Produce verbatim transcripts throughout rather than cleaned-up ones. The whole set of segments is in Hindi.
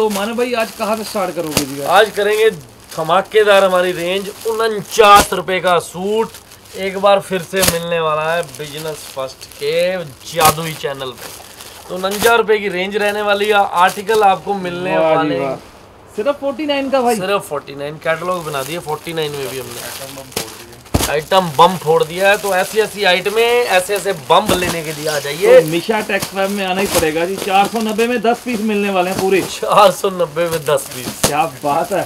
तो मानो भाई आज कहाँ से स्टार्ट करोगे जी? आज करेंगे धमाकेदार हमारी रेंज। उनचास रुपए का सूट एक बार फिर से मिलने वाला है बिजनेस फर्स्ट के जादुई चैनल पे। तो उनचास रुपए की रेंज रहने वाली है। आर्टिकल आपको मिलने वाले सिर्फ उनचास का भाई, सिर्फ उनचास। कैटलॉग बना दिए उनचास में भी हमने आइटम बम फोड़ दिया है। तो ऐसी ऐसी आइटमें ऐसे ऐसे बम लेने के लिए आ जाइए। तो मिशा टेक्स वेब में आना ही पड़ेगा जी। चार सौ नब्बे में दस पीस मिलने वाले हैं पूरे। चार सौ नब्बे में दस पीस, क्या बात है।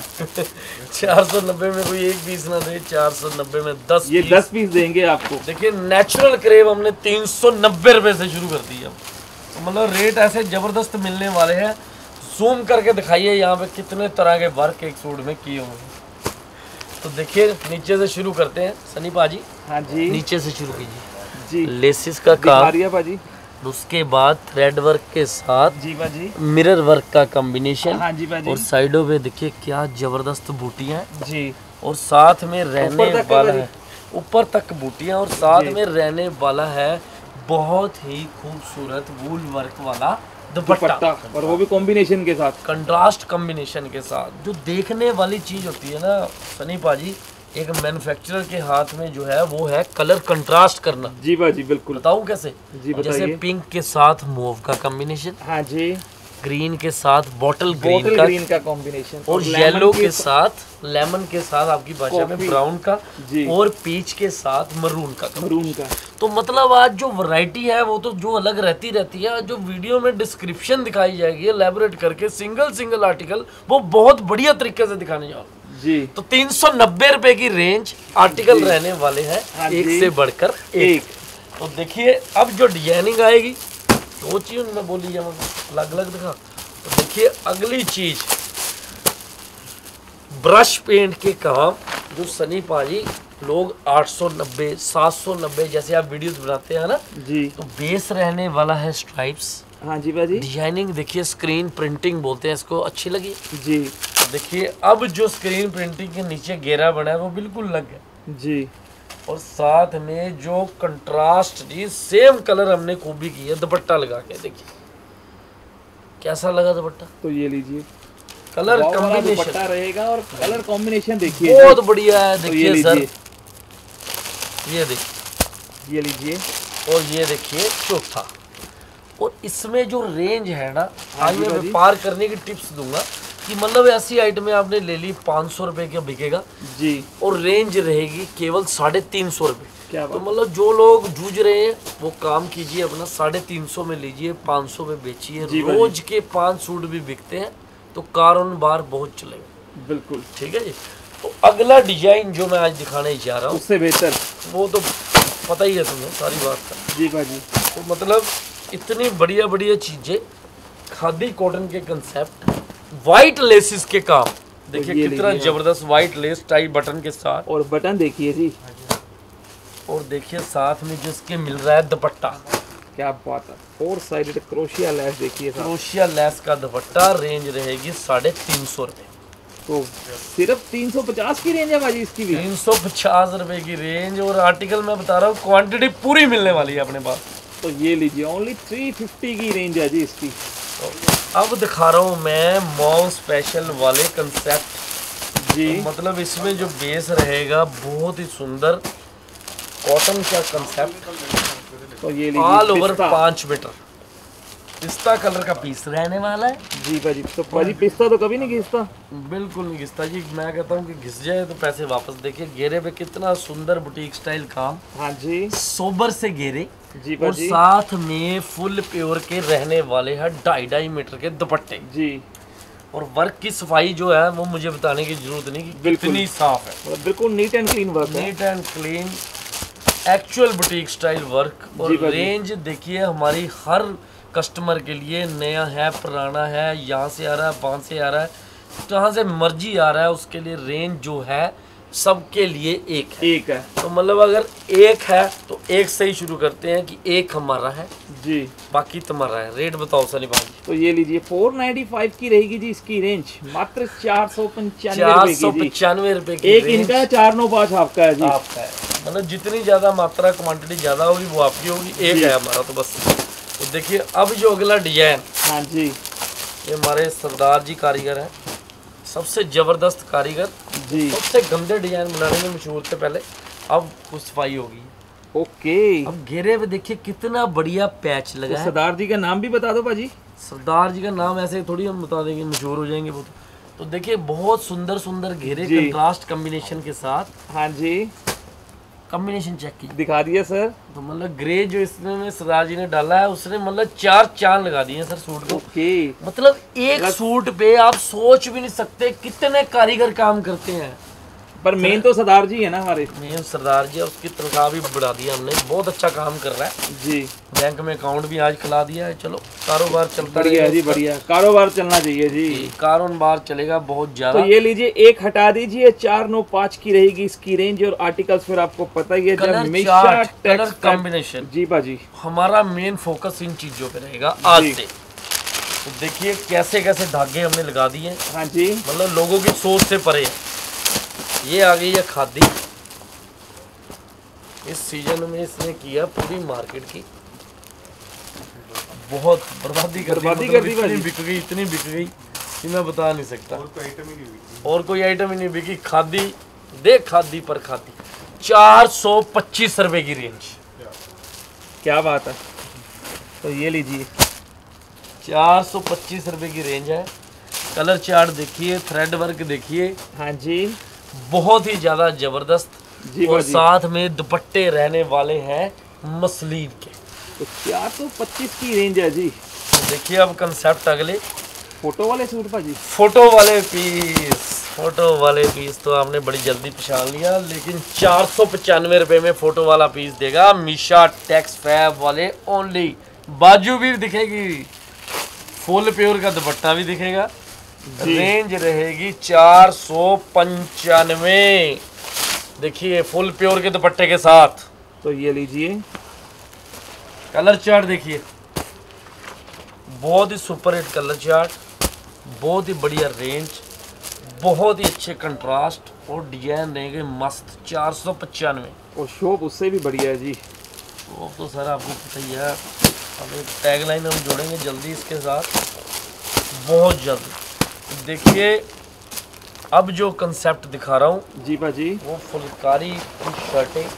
चार सौ नब्बे में कोई एक पीस ना दे, चार सौ नब्बे में दस ये दस पीस देंगे आपको। देखिए नेचुरल क्रेप हमने तीन सौ नब्बे रुपए से शुरू कर दी है। तो मतलब रेट ऐसे जबरदस्त मिलने वाले हैं। जूम करके दिखाइए यहाँ पे कितने तरह के वर्क एक सूट में किए हुए हैं। तो देखिए नीचे से शुरू करते हैं सनी पाजी। हाँ जी, नीचे से शुरू कीजिए जी। लेसिस का काम पाजी, उसके बाद थ्रेड वर्क के साथ जी बाजी मिरर वर्क का कॉम्बिनेशन। हाँ जी बाजी। और साइडों पे देखिए क्या जबरदस्त बूटियां जी। और साथ में रहने वाला है ऊपर तक बूटियां और साथ में रहने वाला है बहुत ही खूबसूरत वूल वर्क वाला दुपट्टा, और वो भी कॉम्बिनेशन के साथ, कंट्रास्ट कॉम्बिनेशन के साथ। जो देखने वाली चीज होती है ना सनी पाजी, एक मैन्युफैक्चरर के हाथ में जो है वो है कलर कंट्रास्ट करना। जी बाजी बिल्कुल। बताऊं कैसे? जी जैसे पिंक के साथ मूव का कॉम्बिनेशन, हाँ जी, ग्रीन के साथ बॉटल ग्रीन बॉटल का, ग्रीन का कॉम्बिनेशन, और येलो के साथ लेमन के साथ आपकी भाषा में ब्राउन का, और पीच के साथ मरून का मरून का। तो मतलब आज जो वैरायटी है वो तो जो अलग रहती रहती है। जो वीडियो में डिस्क्रिप्शन दिखाई जाएगी एलैबोरेट करके सिंगल सिंगल आर्टिकल, वो बहुत बढ़िया तरीके से दिखाने जाओ जी। तो तीन सौ नब्बे रुपए की रेंज आर्टिकल रहने वाले हैं, एक से बढ़कर एक। तो देखिए अब जो डिजाइनिंग आएगी वो चीज उनमें बोली जाए अलग अलग दिखा। तो देखिए अगली चीज ब्रश पेंट के काम, जो सनी पाजी लोग आठ सौ नब्बे सात सौ नब्बे जैसे आप वीडियोस बनाते हैं ना जी। तो बेस रहने वाला है स्ट्राइप्स। हाँ जी बाजी। डिजाइनिंग देखिए स्क्रीन प्रिंटिंग बोलते हैं इसको, अच्छी लगी जी। देखिए अब जो स्क्रीन प्रिंटिंग के नीचे घेरा बना है वो बिल्कुल लग गया जी। और साथ में जो कंट्रास्ट जी सेम कलर हमने खूबी की है दुपट्टा लगा के। देखिए कैसा लगा दुपट्टा। तो ये लीजिए कलर कॉम्बिनेशन रहेगा और कलर कॉम्बिनेशन देखिए बहुत बढ़िया है। देखिए तो सर ये देखिए, ये लीजिए और ये देखिए चौथा। और इसमें जो रेंज है ना, आज मैं व्यापार करने की टिप्स दूंगा कि मतलब ऐसी आइटमें आपने ले ली पाँच सौ रुपए का बिकेगा जी, और रेंज रहेगी केवल साढ़े तीन सौ रुपये। तो मतलब जो लोग जूझ रहे हैं वो काम कीजिए अपना, साढ़े तीन सौ में लीजिए, पाँच सौ में बेचिए। रोज के पाँच सूट भी बिकते हैं तो कारोबार बहुत चलेगा। बिल्कुल ठीक है जी। तो अगला डिजाइन जो मैं आज दिखाने जा रहा हूँ उससे बेहतर वो तो पता ही है तुम्हें सारी बात का जी भाजी। तो मतलब इतनी बढ़िया बढ़िया चीजें, खादी कॉटन के कंसेप्ट, वाइट लेसिस के काम। देखिए कितना जबरदस्त वाइट लेस टाई बटन के साथ, और बटन देखिए जी, और देखिए साथ में जिसके मिल रहा है दुपट्टा। क्या बात है, फोर साइडेड क्रोशिया लेस देखिए, क्रोशिया लेस का दुपट्टा। रेंज रहेगी साढ़े तीन सौ रुपये। तो सिर्फ तीन सौ पचास की रेंज है भाजी इसकी भी। तीन सौ पचास रुपए की रेंज, और आर्टिकल मैं बता रहा हूँ क्वांटिटी पूरी मिलने वाली है अपने पास। तो ये लीजिए ओनली तीन सौ पचास की रेंज है जी इसकी। तो अब दिखा रहा हूँ मैं मॉल स्पेशल वाले कंसेप्ट जी। तो मतलब इसमें जो बेस रहेगा बहुत ही सुंदर कॉटन का कंसेप्ट। तो ये ऑल ओवर पाँच मीटर पिस्ता कलर का पीस रहने वाला है जी भाजी। तो भाजी पिस्ता तो कभी नहीं घिसता? बिल्कुल नहीं घिसता जी। मैं कहता हूँ कि घिस जाए तो पैसे वापस। देखिए घेरे पे कितना सुंदर बुटीक स्टाइल काम। हाँ जी, सोबर से घेरे जी और साथ में फुल प्योर के रहने वाले हैं ढाई ढाई मीटर के दुपट्टे जी। और वर्क की सफाई जो है वो मुझे बताने की जरूरत नहीं कि कितनी साफ है। बिल्कुल neat and clean work, neat and clean actual boutique style work. और रेंज देखिए हमारी हर कस्टमर के लिए, नया है पुराना है, यहाँ से आ रहा है वहाँ से आ रहा है, जहाँ से मर्जी आ रहा है, उसके लिए रेंज जो है सबके लिए एक है। एक है तो मतलब अगर एक है तो एक से ही शुरू करते हैं कि एक हमारा है जी, बाकी तुम्हारा है। रेट बताओ सनी भाई। तो ये लीजिए फोर नाइन्टी फाइव की रहेगी जी इसकी रेंज, मात्र चार सौ पंचानवे चार सौ पचानवे रुपए की। एक इनका है, चार नौ पाँच आपका है जी। आपका है मतलब जितनी ज्यादा मात्रा क्वांटिटी ज्यादा होगी वो आपकी होगी। एक है हमारा तो बस। तो देखिए अब जो अगला डिजाइन, हाँ जी, ये हमारे सरदार जी कारीगर हैं, सबसे जबरदस्त कारीगर जी। सबसे गंदे डिजाइन बनाने में मशहूर थे पहले, अब कुछ सफाई होगी। ओके। अब घेरे पे देखिए कितना बढ़िया पैच लगा तो है। सरदार जी का नाम भी बता दो भाजी। सरदार जी का नाम ऐसे थोड़ी हम बता देंगे, मशहूर हो जाएंगे वो तो। तो देखिए बहुत सुंदर सुंदर घेरे कंट्रास्ट कॉम्बिनेशन के साथ। हाँ जी, कॉम्बिनेशन चेक कीजिए, दिखा दिया सर। तो मतलब ग्रे जो इसमें सरदार जी ने डाला है उसने मतलब चार चांद लगा दिए हैं सर सूट को। ओके। मतलब एक सूट पे आप सोच भी नहीं सकते कितने कारीगर काम करते हैं। पर मेन तो सरदार जी है ना हमारे। मेन सरदार जी, और उसकी तनख्वाह भी बढ़ा दिया हमने, बहुत अच्छा काम कर रहा है जी। बैंक में अकाउंट भी आज खुला दिया है। चलो कारोबार चलता बढ़िया है जी, बढ़िया कारोबार चलना चाहिए जी। कारोबार चलेगा बहुत ज्यादा। तो ये लीजिए, एक हटा दीजिए, चार नौ पाँच की रहेगी इसकी रेंज, और आर्टिकल्स फिर आपको पता ही है जब मिशा कलर कॉम्बिनेशन। जी बाजी, हमारा मेन फोकस इन चीजों पे रहेगा आज से। तो देखिए कैसे कैसे धागे हमने लगा दिए। हाँ जी, मतलब लोगों की सोच से परे है। ये आ गई है खादी, इस सीजन में इसने किया पूरी मार्केट की बहुत बर्बादी कर दी, बर्बादी मतलब कर दी इतनी भाई। बिक गई, इतनी बिक गई कि मैं बता नहीं सकता। और कोई आइटम ही नहीं बिकी, और कोई आइटम ही नहीं बिकी। खादी देख, खादी पर खादी, चार सौ पच्चीस रुपए की रेंज। क्या बात है। तो ये लीजिए, चार सौ पच्चीस रुपए की रेंज है। कलर चार्ट देखिए, थ्रेड वर्क देखिए। हाँ जी, बहुत ही ज्यादा जबरदस्त। जी और बाजी। साथ में दुपट्टे रहने वाले हैं मसलिन के। तो चार सौ पच्चीस की रेंज है जी। तो देखिए अब कंसेप्ट अगले, फोटो वाले सूट भाजी। फोटो वाले पीस, फोटो वाले पीस तो आपने बड़ी जल्दी पहचान लिया, लेकिन चार सौ पचानवे रुपए में फोटो वाला पीस देगा मिशा टेक्स फैब वाले ओनली। बाजू भी दिखेगी, फुल प्योर का दुपट्टा भी दिखेगा। रेंज रहेगी चार सौ पंचानवे। देखिए फुल प्योर के दुपट्टे के साथ। तो ये लीजिए, कलर चार्ट देखिए, बहुत ही सुपर हिट कलर चार्ट, बहुत ही बढ़िया रेंज, बहुत ही अच्छे कंट्रास्ट और डिजाइन रहेंगे मस्त। चार सौ पचानवे। और शॉप उससे भी बढ़िया है जी। वो तो सर आपको पता ही है। अब एक टैगलाइन हम जोड़ेंगे जल्दी इसके साथ, बहुत जल्द। देखिए अब जो कंसेप्ट दिखा रहा हूँ जी भाजी, वो फुलकारी की शर्टें,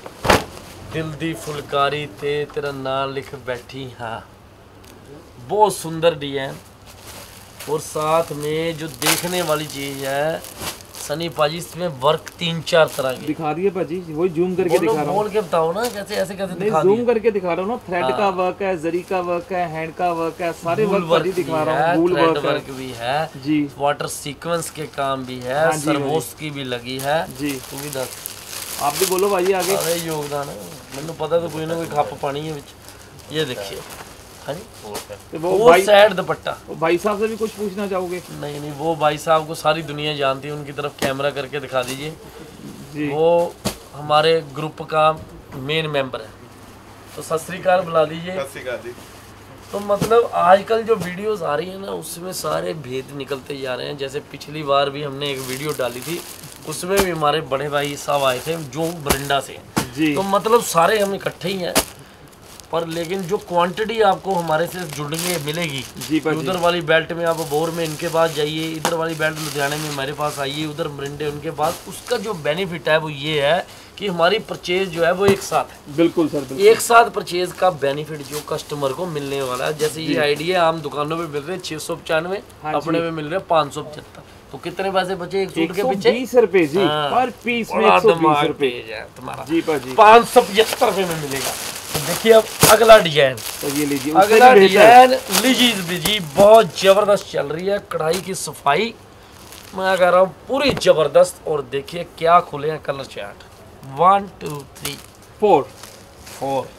दिल दी फुलकारी ते तेरा नाम लिख बैठी। हाँ, बहुत सुंदर डिजाइन। और साथ में जो देखने वाली चीज है सनी पाजी, इसमें वर्क तीन चार तरह के दिखा दिए भाजी। वही जूम करके दिखा रहा हूँ। बोल के बताओ ना कैसे ऐसे कैसे नहीं, दिखा जूम करके दिखा रहा हूँ ना। थ्रेड का वर्क है, जरी का वर्क है, हैंड का वर्क है, सारे वर्क भाजी दिखा रहा हूँ। वूल वर्क, वर्क भी है जी, वाटर सीक्वेंस के काम भी है, हाँ जी, सर्वोस की भी लगी है जी। तू भी दस। आप भी बोलो भाई आगे। अरे योगदान है, मैंने पता तो कोई ना कोई खप पानी है विच। ये देखिए, हाँ जी, तो वो वो भाई, सैड दुपट्टा। वो भाई साहब से भी कुछ पूछना चाहोगे? नहीं नहीं, वो भाई साहब को सारी दुनिया जानती है, उनकी तरफ कैमरा करके दिखा दीजिए जी। वो हमारे ग्रुप का मेन मेंबर है, तो सत श्री अकाल बुला दीजिए। सत श्री अकाल जी। तो मतलब आजकल जो वीडियोस आ रही है ना, उसमें सारे भेद निकलते जा रहे हैं। जैसे पिछली बार भी हमने एक वीडियो डाली थी, उसमें भी हमारे बड़े भाई साहब आए थे जो बरिंडा से हैं। जी। तो मतलब सारे हम इकट्ठे ही हैं, पर लेकिन जो क्वांटिटी आपको हमारे से जुड़ने मिलेगी, जी पाजी। उधर वाली बेल्ट में आप बोर में इनके पास जाइए, इधर वाली बेल्ट लुधियाने में मेरे पास आइए, उधर मरिंडे उनके पास। उसका जो बेनिफिट है वो ये है कि हमारी परचेज जो है वो एक साथ है। बिल्कुल सर, बिल्कुल। एक साथ परचेज का बेनिफिट जो कस्टमर को मिलने वाला है। जैसे ये आइडिया आम दुकानों पे मिल रहे हैं छह सौ पचानवे, हाँ अपने में मिल रहे हैं पाँच सौ पचहत्तर। तो कितने पैसे बचे एक सूट के पीछे? बीस रुपए जी, हाँ। पर पीस में बड़ा एक सौ बीस दिमाग रुपए तेज है तुम्हारा। जी पाजी। पाँच सौ पचहत्तर रुपए में मिलेगा। तो देखिए अब अगला डिजाइन, तो ये लीजिए, उससे अगला भी बेहतर। डिजाइन लीजिए बीजी, बहुत जबरदस्त चल रही है। कढ़ाई की सफाई मैं कह रहा हूँ पूरी जबरदस्त। और देखिए क्या खुले हैं colour chart, one two three four four.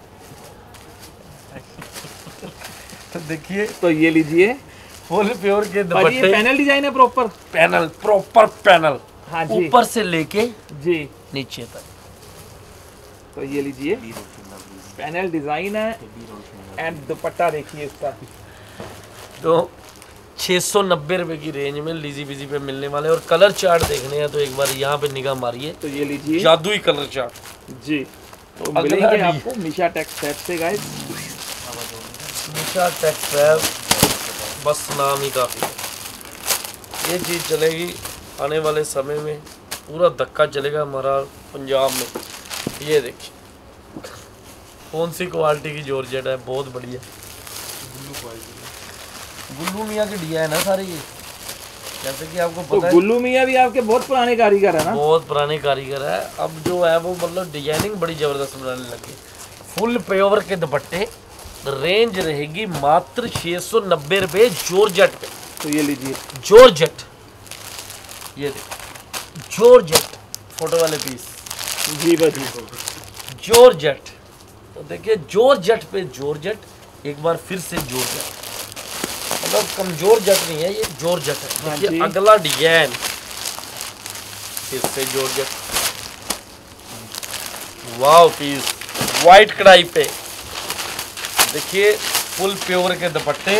तो देखिए, तो ये लीजिए, फुल प्योर के पर ये दुपट्टे, पैनल डिजाइन है प्रॉपर। पैनल प्रॉपर पैनल, हाँ जी, ऊपर से लेके जी। नीचे तक। तो ये लीजिए, पैनल डिजाइन है एंड दुपट्टा देखिए इसका। तो छः सौ नब्बे रुपए की रेंज में लीजी बिजी पे मिलने वाले। और कलर चार्ट देखने हैं तो एक बार यहाँ पे निगाह मारिए, तो ये लीजिए, जादुई कलर चार्ट। जी। तो अगला मिलेंगे डी- आपको मिशा टेक्स फैब से गाइस। मिशा टेक्स फैब बस नाम ही काफ़ी है। ये चीज़ चलेगी आने वाले समय में, पूरा धक्का चलेगा हमारा पंजाब में। ये देखिए कौन सी क्वालिटी की जॉर्जेट है, बहुत बढ़िया। गुल्लू मियाँ के डिजाइन है सारे ये, जैसे कि आपको तो पता है गुल्लू मियाँ भी आपके बहुत पुराने कारीगर है ना? बहुत पुराने कारीगर है। अब जो है वो मतलब डिजाइनिंग बड़ी ज़बरदस्त बनाने लगे। फुल प्योर के दुपट्टे, रेंज रहेगी मात्र छः सौ नब्बे रुपये जॉर्जेट पे। तो ये लीजिए जॉर्जेट, ये देखिए जॉर्जेट फोटो वाले पीस। जी भाजी जॉर्जेट, तो देखिए जॉर्जेट पे जॉर्जेट, एक बार फिर से जॉर्जेट, मतलब कमजोर जट नहीं है ये, जॉर्जेट है। हाँ देखिए अगला डिजाइन फिर से जॉर्जेट, वाव पीस वाइट कढ़ाई पे। देखिए फुल प्योर के दुपट्टे,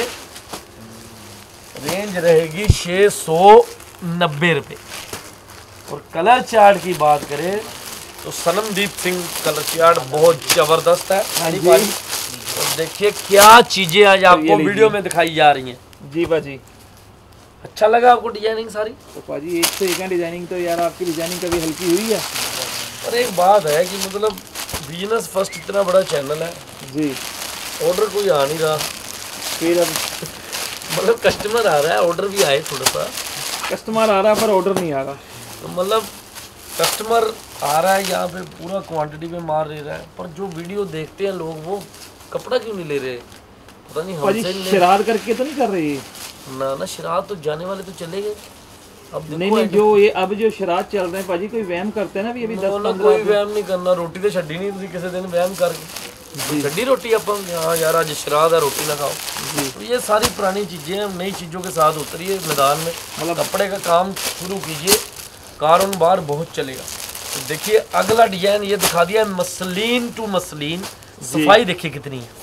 रेंज रहेगी छः सौ नब्बे रुपये। और कलर चार्ट की बात करें तो सनमदीप सिंह कलर चार्ट बहुत ज़बरदस्त है। हाँ जी। और देखिए क्या चीज़ें आज तो आपको वीडियो में दिखाई जा रही हैं। जी भाजी, अच्छा लगा आपको डिजाइनिंग सारी? तो पाजी एक से एक है डिजाइनिंग। तो यार आपकी डिजाइनिंग कभी हल्की हुई है? और एक बात है कि मतलब बिजनेस फर्स्ट इतना बड़ा चैनल है जी, ऑर्डर कोई आ नहीं रहा, फिर अब मतलब कस्टमर आ रहा है, ऑर्डर भी आए थोड़ा सा, कस्टमर आ रहा है पर ऑर्डर नहीं आ रहा। तो मतलब कस्टमर आ रहा है यहाँ पे पूरा क्वांटिटी में मार ले रहा है, पर जो वीडियो देखते हैं लोग वो कपड़ा क्यों नहीं ले रहे, पता नहीं पाजी हमसे नहीं शरार करके तो नहीं कर रही है? ना ना शराब तो जाने वाले तो चले गए। अब देखो नहीं नहीं, जो ये अब जो शराब चल रहे हैं पाजी, कोई वहम करते हैं ना भी अभी दस ना पंद्रह कोई वहम नहीं करना, रोटी तो छड्डी नहीं तुसी किसी दिन वहम करके छड्डी रोटी अपन हाँ यार आज शराब है रोटी ना खाओ। तो ये सारी पुरानी चीज़ें हैं, नई चीज़ों के साथ उतरिए मैदान में, मतलब कपड़े का काम शुरू कीजिए, कारोबार बहुत चलेगा। तो देखिए अगला डिजाइन ये दिखा दिया है, मसलीन टू मसलीन, सफाई देखिए कितनी है,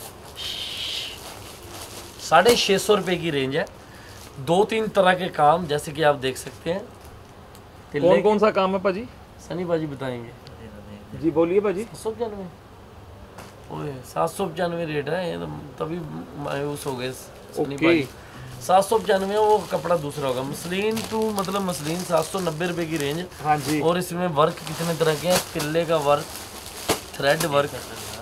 साढ़े छः सौ रुपये की रेंज है। दो तीन तरह के काम जैसे कि आप देख सकते हैं। कौन कौन सा काम है पाजी? सनी बाजी बताएंगे। जी बोलिए पाजी। सात सौ पचानवे ओए सात सौ पचानवे रेट है, ये तो तभी मायूस हो गए सनी ओके। बाजी। सात सौ पचानवे वो कपड़ा दूसरा होगा। मसलिन टू मतलब मसलिन सात सौ नब्बे रुपये की रेंज। हाँ जी। और इसमें वर्क कितने तरह के हैं, तिल्ले का वर्क, थ्रेड वर्क।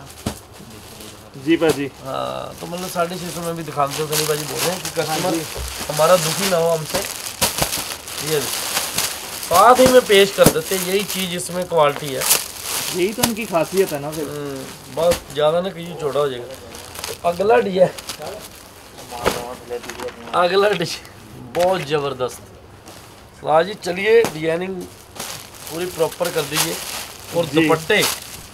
जी पाजी। हाँ तो मतलब साढ़े छः सौ में भी दिखाते हो सनी बाजी बोल रहे हैं कि कस्टमर हमारा दुखी ना हो हमसे। ये साथ ही में पेश कर देते, यही चीज़ इसमें क्वालिटी है, यही तो उनकी खासियत है ना फिर। बस ज़्यादा ना कहीं छोटा हो जाएगा। तो अगला डिजाइन, अगला डिजाइन बहुत ज़बरदस्त। राज जी चलिए डिजाइनिंग पूरी प्रॉपर कर दीजिए। और दुपट्टे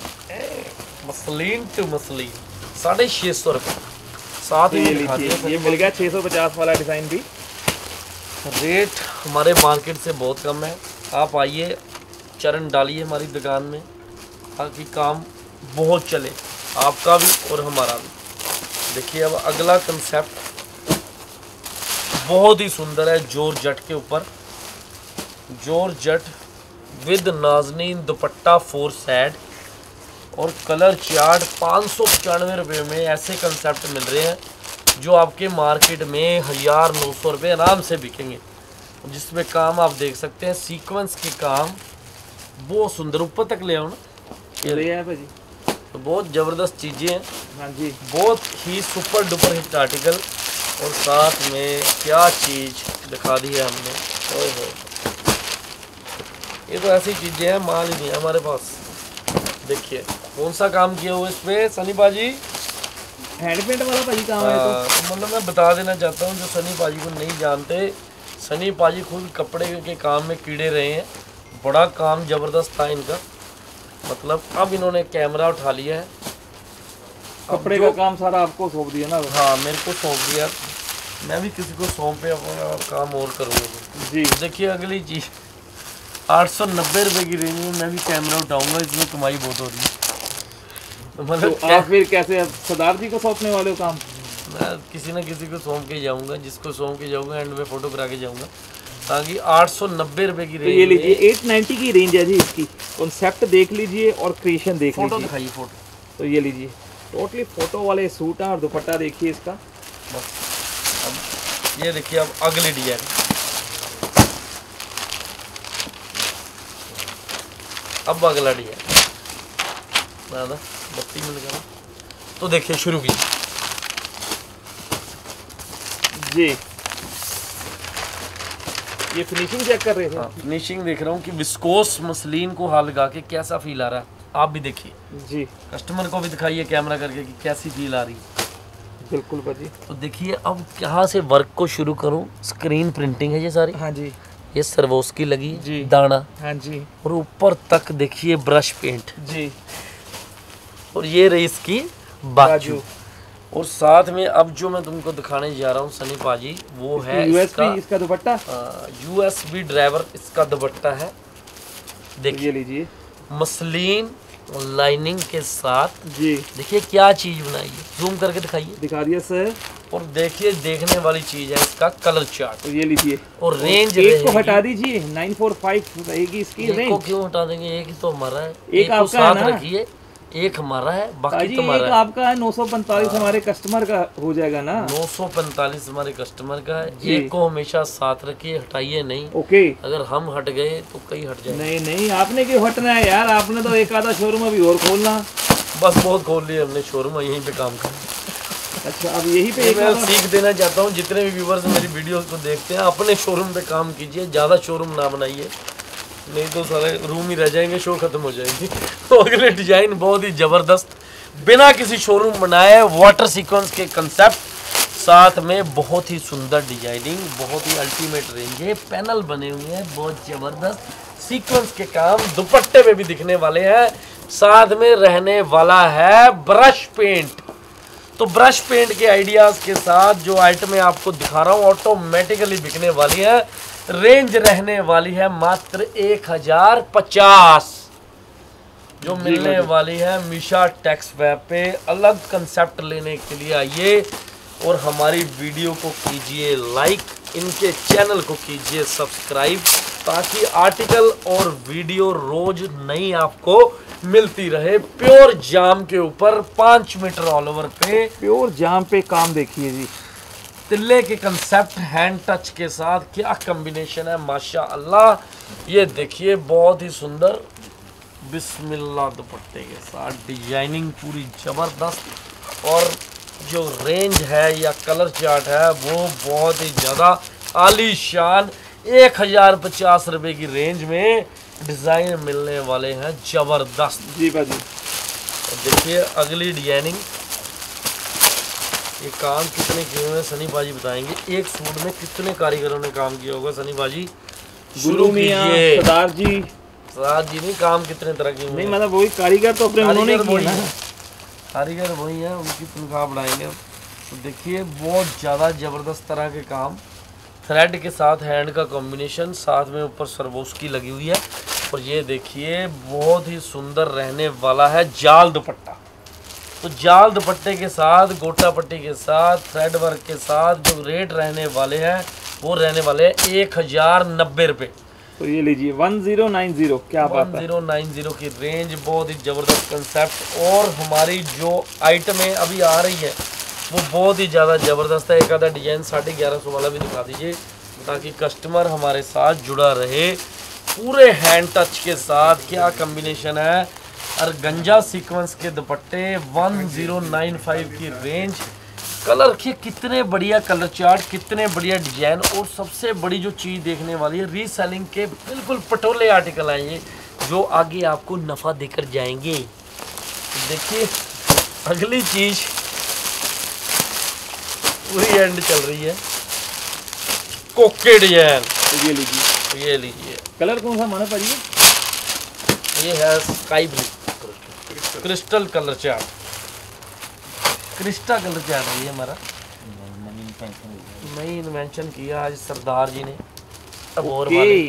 मसलिन टू मसलिन साढ़े छः सौ रुपये साथ ही ये, ये मिल गया छः सौ पचास वाला डिज़ाइन भी। रेट हमारे मार्केट से बहुत कम है। आप आइए चरण डालिए हमारी दुकान में ताकि काम बहुत चले, आपका भी और हमारा भी। देखिए अब अगला कंसेप्ट बहुत ही सुंदर है, जॉर्जेट के ऊपर, georgette with nazneen dupatta four side और कलर चार्ट। पाँच सौ पचानवे रुपये में ऐसे कंसेप्ट मिल रहे हैं जो आपके मार्केट में हज़ार नौ सौ रुपये आराम से बिकेंगे, जिसमें काम आप देख सकते हैं सीक्वेंस के काम बहुत सुंदर। ऊपर तक ले आओ ना, ये है भाजी। तो बहुत ज़बरदस्त चीज़ें हैं। हाँ जी, बहुत ही सुपर डुपर हिट आर्टिकल। और साथ में क्या चीज़ दिखा दी है हमने, ओए होए, ये तो ऐसी चीज़ें हैं माल ही नहीं है हमारे पास। देखिए कौन सा काम किया हुआ इस पर सनी बाजी, हैंड पेंट वाला भाजी काम है तो, तो मतलब मैं बता देना चाहता हूँ जो सनी पाजी को नहीं जानते, सनी पाजी खुद कपड़े के काम में कीड़े रहे हैं, बड़ा काम ज़बरदस्त था इनका। मतलब अब इन्होंने कैमरा उठा लिया है, कपड़े का काम सारा आपको सौंप दिया ना। हाँ मेरे को सौंप दिया, मैं भी किसी को सौंपे अपना काम और करूँगा जी। देखिए अगली चीज़ आठ सौ नब्बे रुपये की रेंज में मैं भी कैमरा उठाऊँगा, इसमें कमाई बहुत हो रही है। तो मतलब तो आप फिर कैसे सरदार जी को सौंपने वाले हो काम? मैं किसी ना किसी को सौंप के जाऊंगा, जिसको सौंप के जाऊंगा एंड में फोटो करा के जाऊंगा, ताकि आठ सौ नब्बे रुपये की रेंज। तो ये लीजिए आठ सौ नब्बे की रेंज है जी इसकी। कॉन्सेप्ट देख लीजिए और क्रिएशन देख फोटो लीजिए। दिखाइए फोटो। तो ये लीजिए टोटली फोटो वाले सूट हैं और दुपट्टा देखिए इसका। बस अब ये देखिए अब अगली डिजाइन, अब अगला डिजाइन दादा बत्ती में लगा। तो देखिए शुरू की जी, ये फिनिशिंग चेक कर रहे थे? हाँ, फिनिशिंग देख रहा हूँ कि विस्कोस मसलिन को हाथ लगा के कैसा फील आ रहा है, आप भी देखिए जी, कस्टमर को भी दिखाइए कैमरा करके कि कैसी फील आ रही है। बिल्कुल भाजी। तो देखिए अब यहाँ से वर्क को शुरू करूँ, स्क्रीन प्रिंटिंग है ये सारी। हाँ जी, ये सर्वोस्की लगी जी, दाना। हाँ जी, और ऊपर तक देखिए ब्रश पेंट जी, और ये रही इसकी बाजू। और साथ में अब जो मैं तुमको दिखाने जा रहा हूँ सनी पाजी वो है यूएसबी, इसका दुपट्टा, यूएसबी ड्राइवर इसका दुपट्टा है। देखिए ये लीजिए, मसलिन लाइनिंग के साथ। जी, देखिए क्या चीज बनाई है, जूम करके दिखाइए, दिखा दिया सर। और देखिए देखने वाली चीज है इसका कलर चार्ट। तो ये लीजिए, और रेंज एक को हटा दीजिए, नौ सौ पैंतालीस रहेगी इसकी रेंज। को क्यों हटा देंगे, एक ही तो हमारा है, एक, एक आपका है ना, रखिए, एक हमारा है बाकी जी, तुम्हारा एक है। आपका है, नौ सौ पैंतालीस हमारे कस्टमर का हो जाएगा ना। नौ सौ पैंतालीस हमारे कस्टमर का है, एक को हमेशा साथ रखिए, हटाइए नहीं। ओके, अगर हम हट गए तो कई हट जाए। नहीं नहीं, आपने क्यों हटना है यार, आपने तो एक आधा शोरूम अभी और खोलना। बस बहुत खोल लिए हमने शोरूम, यहीं पे काम कर। अच्छा, अब यही पे एक मैं आधा... सीख देना चाहता हूँ जितने भी व्यूवर्स मेरी वीडियोस को देखते हैं, अपने शोरूम पे काम कीजिए, ज़्यादा शोरूम ना बनाइए, नहीं तो सारे रूम ही रह जाएंगे, शो खत्म हो जाएगी। तो अगले डिजाइन बहुत ही ज़बरदस्त, बिना किसी शोरूम बनाए वाटर सीक्वेंस के कंसेप्ट, साथ में बहुत ही सुंदर डिजाइनिंग, बहुत ही अल्टीमेट रेंज है, पैनल बने हुए हैं बहुत ज़बरदस्त, सीक्वेंस के काम दुपट्टे पे भी दिखने वाले हैं, साथ में रहने वाला है ब्रश पेंट। तो ब्रश पेंट के आइडियाज़ के साथ जो आइटम मैं आपको दिखा रहा हूँ ऑटोमेटिकली बिकने वाली है। रेंज रहने वाली है मात्र एक हजार पचास, जो मिलने वाली है मीशा टेक्स वेब पे। अलग कंसेप्ट लेने के लिए आइए और हमारी वीडियो को कीजिए लाइक, इनके चैनल को कीजिए सब्सक्राइब, ताकि आर्टिकल और वीडियो रोज नई आपको मिलती रहे। प्योर जाम के ऊपर पाँच मीटर ऑल ओवर पे, प्योर जाम पे काम देखिए जी, तिल्ले के कंसेप्ट हैंड टच के साथ, क्या कॉम्बिनेशन है माशाअल्लाह। ये देखिए बहुत ही सुंदर बिस्मिल्लाह दुपट्टे के साथ डिजाइनिंग पूरी ज़बरदस्त, और जो रेंज है या कलर चार्ट है वो बहुत ही ज़्यादा आलीशान। एक हज़ार पचास रुपये की रेंज में डिज़ाइन मिलने वाले हैं ज़बरदस्त जी बाजी। देखिए अगली डिजाइनिंग, ये काम कितने किए हुए हैं सनी बाजी बताएंगे, एक सूट में कितने कारीगरों ने काम किया होगा सनी बाजी, शुरू कीजिए। सरदार जी, सरदार जी नहीं, काम कितने तरह के नहीं मतलब वही कारीगर तो अपने उन्होंने किए ना, कारीगर वही है, उनकी तनख्वाह बढ़ाएंगे। तो देखिए बहुत ज़्यादा ज़बरदस्त तरह के काम, थ्रेड के साथ हैंड का कॉम्बिनेशन, साथ में ऊपर सर्वोस्की लगी हुई है। और ये देखिए बहुत ही सुंदर रहने वाला है जाल दुपट्टा। तो जाल दुपट्टे के साथ, गोटा पट्टी के साथ, थ्रेड वर्क के साथ जो रेट रहने वाले हैं वो रहने वाले हैं एक हज़ार नब्बे रुपये। तो ये लीजिए वन ज़ीरो नाइन ज़ीरो, क्या बात है, वन ज़ीरो नाइन ज़ीरो की रेंज, बहुत ही ज़बरदस्त कंसेप्ट। और हमारी जो आइटमें अभी आ रही है वो बहुत ही ज़्यादा ज़बरदस्त है। एक आधा डिज़ाइन साढ़े ग्यारह सौ वाला भी दिखा दीजिए, ताकि कस्टमर हमारे साथ जुड़ा रहे। पूरे हैंड टच के साथ, क्या कम्बिनेशन है, और गंजा सीक्वेंस के दुपट्टे, वन ज़ीरो नाइन फाइव की रेंज। कलर के कितने बढ़िया कलर चार्ट, कितने बढ़िया डिजाइन, और सबसे बड़ी जो चीज़ देखने वाली है, रीसेलिंग के बिल्कुल पटोले आर्टिकल आएंगे जो आगे आपको नफ़ा देकर जाएंगे। देखिए अगली चीज़ पूरी एंड चल रही है, कोके डिजाइन। तो ये लीजिए, ये लीजिए, कलर कौन सा माना पाजी, ये है sky blue crystal colour chart, crystal colour chart है ये हमारा, मैं इन्वेंशन किया आज सरदार जी ने। अब और वाले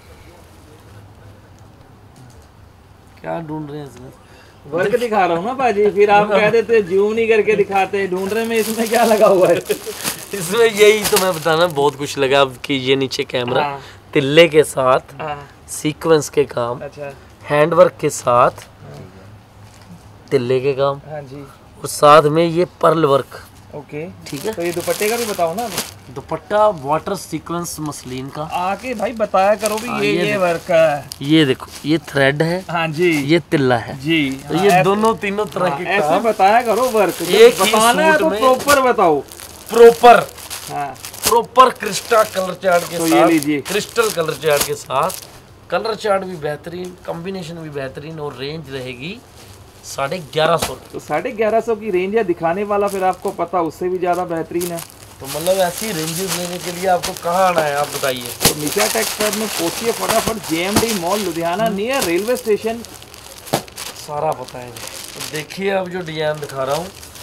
क्या ढूंढ रहे हैं इसमें, वर्क दिखा रहा हूँ ना पाजी, फिर आप कह देते जूम नहीं करके दिखाते, ढूंढ रहे में इसमें क्या लगा हुआ है। इसमें यही तो मैं बताना, बहुत कुछ लगा। अब कीजिए नीचे कैमरा, हाँ। तिल्ले के साथ हाँ। सीक्वेंस के काम, अच्छा, हैंडवर्क के साथ तिल्ले के काम, हाँ जी, और साथ में ये पर्ल वर्क, ओके ठीक है। तो ये दुपट्टे का भी बताओ ना। दुपट्टा वाटर सीक्वेंस मसलिन का। आके भाई बताया करो भी हाँ, ये ये ये वर्क है। ये देखो ये थ्रेड है। हाँ जी। ये तिल्ला है जी। तो हाँ, ये ऐसे- दोनों तीनों तरह हाँ, के ऐसे काम बताया करो वर्क। एक ही बताना है सूट तो में- प्रॉपर बताओ। प्रॉपर हाँ प्रॉपर क्रिस्टल कलर चार्ट के तो ये साथ लीजिए। क्रिस्टल कलर चार्ट के साथ कलर चार्ट भी बेहतरीन, कॉम्बिनेशन भी बेहतरीन और रेंज रहेगी साढ़े ग्यारह सौ। तो साढ़े ग्यारह सौ की रेंज है, दिखाने वाला फिर आपको पता उससे भी ज़्यादा बेहतरीन है। तो मतलब ऐसी रेंजेस लेने के लिए आपको कहाँ आना है आप बताइए। तो निशा टेक्सटाइल में पहुंचिए फटाफट, JMD mall Ludhiana near railway station. सारा पता है। तो देखिए अब जो डिजाइन दिखा रहा हूँ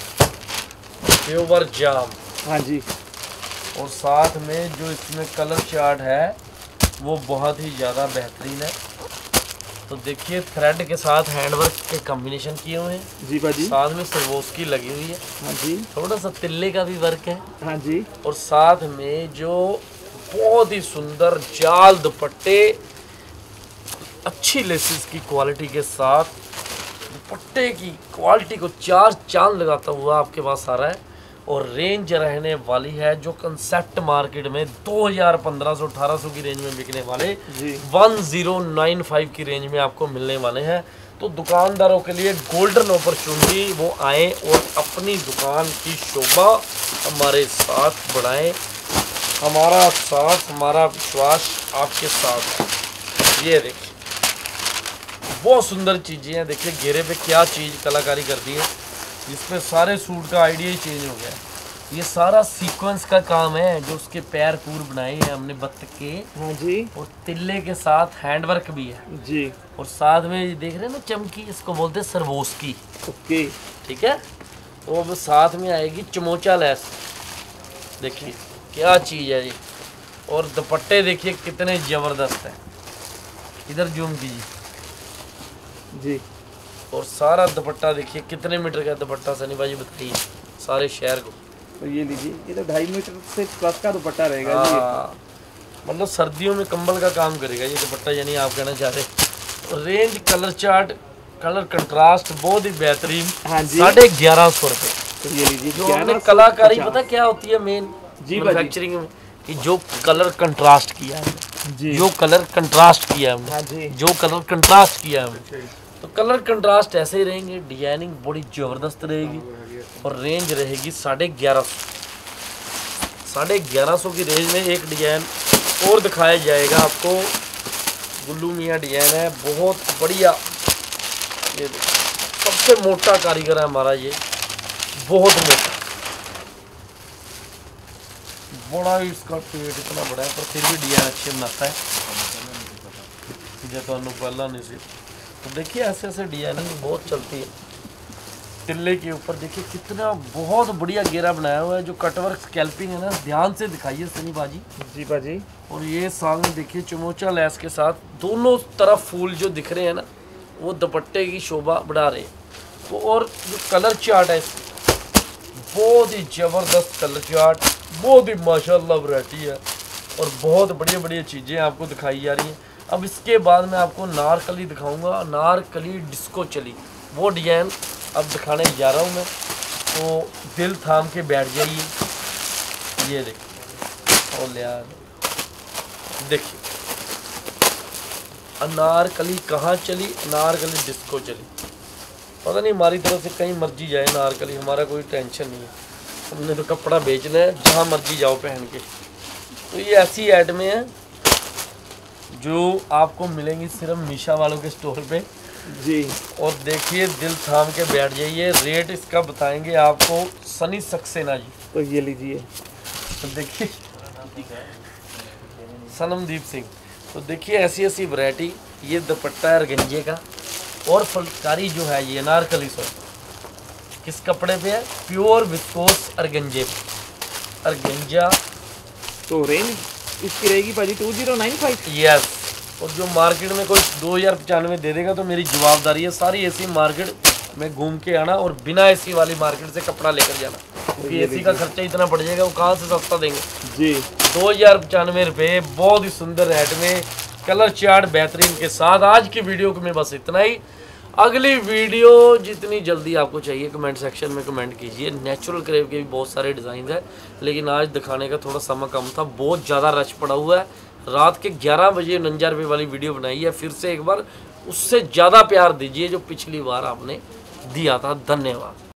प्योर जाम। हाँ जी। और साथ में जो इसमें कलर चार्ट है वो बहुत ही ज़्यादा बेहतरीन है। तो देखिए थ्रेड के साथ हैंडवर्क के कॉम्बिनेशन किए हुए हैं जी बाजी। साथ में सरवोस्की लगी हुई है। हाँ जी। थोड़ा सा तिल्ले का भी वर्क है। हाँ जी। और साथ में जो बहुत ही सुंदर जाल दुपट्टे अच्छी लेसेस की क्वालिटी के साथ दुपट्टे की क्वालिटी को चार चांद लगाता हुआ आपके पास आ रहा है। और रेंज रहने वाली है जो कंसेप्ट मार्केट में दो हज़ार पंद्रह सौ अठारह सौ की रेंज में बिकने वाले जी वन ज़ीरो नाइन फाइव की रेंज में आपको मिलने वाले हैं। तो दुकानदारों के लिए गोल्डन अपॉर्चुनिटी, वो आए और अपनी दुकान की शोभा हमारे साथ बढ़ाएं। हमारा साथ, हमारा विश्वास आपके साथ है। ये देखिए बहुत सुंदर चीज़ें हैं। देखिए घेरे पे क्या चीज़ कलाकारी कर दी है जिसमें सारे सूट का आइडिया ही चेंज हो गया। ये सारा सीक्वेंस का काम है जो उसके पैर पूर बनाए हैं हमने बत्तख के। हाँ जी। और तिल्ले के साथ हैंडवर्क भी है जी। और साथ में ये देख रहे हैं ना चमकी, इसको बोलते हैं सरवोस्की। ओके। ठीक है। तो अब साथ में आएगी चमोचा लैस। देखिए क्या चीज़ है ये। और दुपट्टे देखिए कितने ज़बरदस्त हैं। इधर जूम कीजिए जी। और सारा दुपट्टा देखिए कितने मीटर का दुपट्टा सनी भाई बताइए सारे शहर को। तो ये लीजिए, ये तो ढाई मीटर से प्लस का दुपट्टा रहेगा जी। हाँ, मतलब सर्दियों में कंबल का काम करेगा ये दुपट्टा, यानी आप कहना चाह रहे। Range, colour chart, colour contrast बहुत ही बेहतरीन। हाँ जी। साढ़े ग्यारह सौ रुपये। तो ये लीजिए जो हमने कलाकारी पता क्या होती है मेन जी मैन्युफैक्चरिंग में, कि जो कलर कंट्रास्ट किया है जी। जो कलर कंट्रास्ट किया है हाँ हमने, जी। जो कलर कंट्रास्ट किया है हमने, तो कलर कंट्रास्ट ऐसे ही रहेंगे। डिजाइनिंग बड़ी ज़बरदस्त रहेगी और रेंज रहेगी साढ़े ग्यारह सौ। साढ़े ग्यारह सौ की रेंज में एक डिजाइन और दिखाया जाएगा आपको। गुल्लू मियाँ डिजाइन है बहुत बढ़िया। ये सबसे मोटा कारीगर है हमारा ये, बहुत मोटा। बड़ा ही इसका पेट इतना बड़ा है पर फिर भी डिजाइन अच्छे बनाता है। तो पहला नहीं सी। तो देखिए ऐसे ऐसे डिजाइनिंग बहुत चलती है। टिल्ले के ऊपर देखिए कितना बहुत बढ़िया घेरा बनाया हुआ है। जो कटवर्क स्कैल्पिंग है ना, ध्यान से दिखाइए सनी बाजी। जी बाजी। और ये साल में देखिए चमोचा लैस के साथ दोनों तरफ फूल जो दिख रहे हैं ना, वो दुपट्टे की शोभा बढ़ा रहे हैं। तो और जो कलर चार्ट है बहुत ही ज़बरदस्त कलर चार्ट, बहुत ही माशाल्लाह वैरायटी है और बहुत बढ़िया बढ़िया चीज़ें आपको दिखाई जा रही हैं। अब इसके बाद मैं आपको नारकली दिखाऊंगा। नारकली डिस्को चली वो डिजाइन अब दिखाने जा रहा हूँ मैं। तो दिल थाम के बैठ जाइए। ये देखिए और यार देखिए अनारकली कहाँ चली, अनारकली डिस्को चली। पता नहीं हमारी तरफ से कहीं मर्जी जाए अनारकली, हमारा कोई टेंशन नहीं है। हमने तो कपड़ा बेचना है, जहाँ मर्जी जाओ पहन के। तो ये ऐसी आइटमें हैं जो आपको मिलेंगी सिर्फ मीशा वालों के स्टोर पे जी। और देखिए दिल थाम के बैठ जाइए। रेट इसका बताएंगे आपको सनी सक्सेना जी। तो ये लीजिए। तो देखिए सनमदीप सिंह। तो देखिए ऐसी ऐसी वैरायटी। ये दुपट्टा है अर्गंजे का और फुलकारी जो है ये अनारकली सो किस कपड़े पे है, प्योर विस्कोस अर्गंजे पे। अर्गंजा तो रेंज इसकी रहेगी भाजी two zero nine five. Yes. और जो मार्केट में कोई दो हज़ार पचानवे दे देगा तो मेरी जवाबदारी है सारी एसी मार्केट में घूम के आना और बिना एसी वाली मार्केट से कपड़ा लेकर जाना, क्योंकि एसी का खर्चा इतना पड़ जाएगा, वो कहाँ से सस्ता देंगे जी। दो हज़ार पचानवे रुपये बहुत ही सुंदर रेट में कलर चार्ट बेहतरीन के साथ। आज की वीडियो में बस इतना ही। अगली वीडियो जितनी जल्दी आपको चाहिए कमेंट सेक्शन में कमेंट कीजिए। नेचुरल क्रेप के भी बहुत सारे डिज़ाइन हैं, लेकिन आज दिखाने का थोड़ा समय कम था, बहुत ज़्यादा रश पड़ा हुआ है। रात के ग्यारह बजे उनंजा रुपये वाली वीडियो बनाई है, फिर से एक बार उससे ज़्यादा प्यार दीजिए जो पिछली बार आपने दिया था। धन्यवाद।